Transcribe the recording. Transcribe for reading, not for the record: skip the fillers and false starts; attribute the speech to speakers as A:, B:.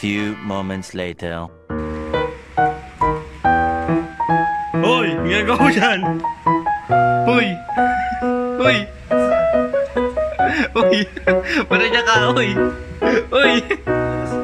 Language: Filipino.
A: few moments later.
B: Hoy! Ginagawa mo dyan! Hoy! Hoy! Hoy! Para niya ka! Hoy! Hoy!